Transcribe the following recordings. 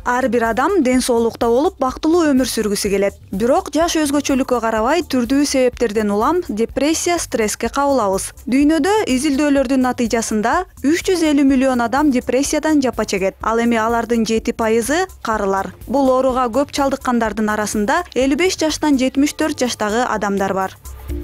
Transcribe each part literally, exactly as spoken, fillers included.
Ар бир адам ден соолукта болуп бактылуу өмүр сүргүсү келет. Бирок жаш өзгөчөлүккө карабай түрдүү себептерден улам депрессия, стресске кабылабыз. Дүйнөдө изилдөөлөрдүн натыйжасында үч жүз элүү миллион адам депрессиядан жапа чегет. Ал эми алардын жети пайызы карылар. Бул ооруга көп чалдыккандардын арасында элүү беш жаштан жетимиш төрт жаштагы адамдар бар.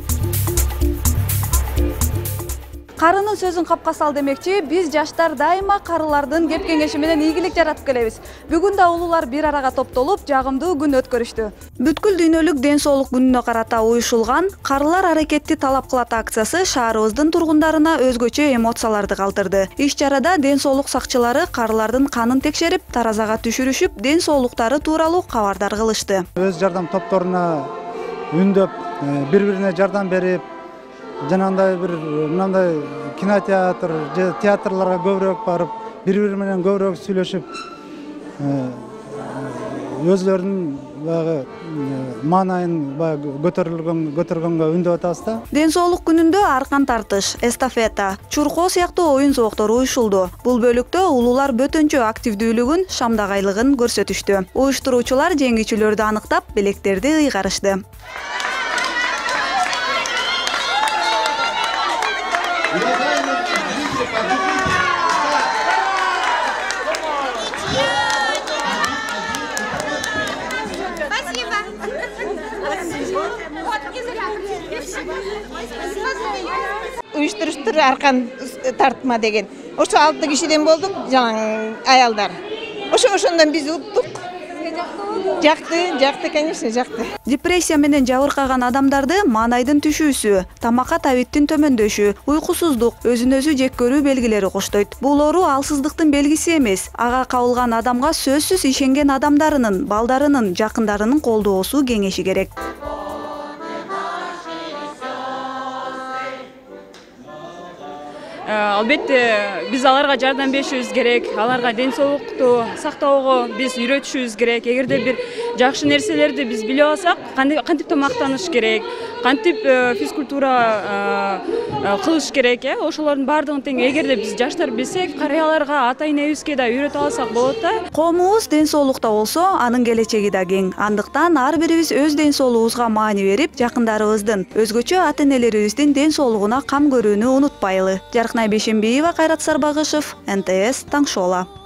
Карынын сөзүн капка сал демекчи, биз жаштар дайыма карылардын кеп кеңеши менен ийгилик жаратып келебиз. Бүгүн да улуулар бир арага топтолуп, жагымдуу күн өткөрүштү. Бүткүл дүйнөлүк ден соолук күнүнө карата уюшулган Карылар аракетти талап кылат акциясы шаарыбыздын тургундарына өзгөчө эмоцияларды калтырды. Иш-чарада ден соолук сакчылары карылардын канын текшерип, таразага түшүрүшүп, ден соолуктары тууралуу кабардар кылышты. Өз жардам топторуна үндөп, бири-бирине жардам берип, жанагындай бир мындай кинотеатр же театрларга көбүрөөк барып, бири-бири менен көбүрөөк сүйлөшүп, өзлөрүнүн баягы маанайын баягы көтөрүлгөн көтөргөнгө үндөп атабыз да. Ден соолук күнүндө аркан тартыш, эстафета, чуркоо сыяктуу оюн зооктору уюшулду. Бул бөлүктө улуулар бөтөнчө активдүүлүгүн, шамдагайлыгын көрсөтүштү. Уюштуруучулар жеңүүчүлөрдү аныктап, белектерди ыйгарышты. Уюштуруштур аркан тартма деген. Ошо алты кишиден болдук, жалаң аялдар. Ошо ошондон биз уттук. Жакты, жакты, конечно, жакты. Депрессия менен жабыркаган адамдарды маанайдын түшүүсү, тамакка табиттин төмөндөшү, уйкусуздук, өзүн өзү жек көрүү белгилери коштойт. Бул оору алсыздыктын белгиси эмес. Ага кабылган адамга сөзсүз ишенген адамдарынын, балдарынын, жакындарынын колдоосу, кеңеши керек. Албетте биз аларга жардам беришибиз керек, аларга ден соолукту сактоого биз үйрөтүшүбүз керек. Эгерде бир жакшы нерселерди биз билип алсак, кантип тамактаныш керек, кантип физкультура кылыш керек, э, ошолордун баардыгын тең эгерде биз жаштар билсек, карыяларга, ата энебизге да үйрөтүп алсак болот да. Коомубуз ден соолукта болсо, анын келечеги да кең. Андыктан ар бирибиз өз ден соолугубузга маани берип, жакындарыбыздын, өзгөчө ата энелерибиздин ден соолугуна кам көрүүнү унутпайлы. Жаркынай Бейшембиева, Кайрат Сарбагышев, эн тэ эс Таң Шола.